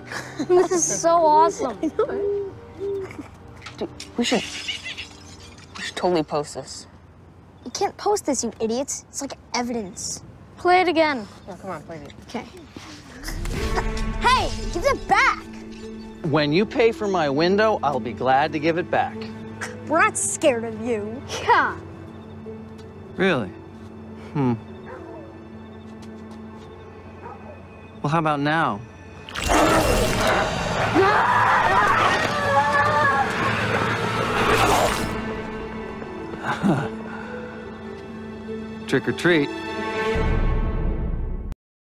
This is so awesome. Dude, we should totally post this. You can't post this, you idiots. It's like evidence. Play it again. Oh, come on, play it. Okay. Hey, give it back. When you pay for my window, I'll be glad to give it back. We're not scared of you. Yeah. Really? Well, how about now? Trick or treat.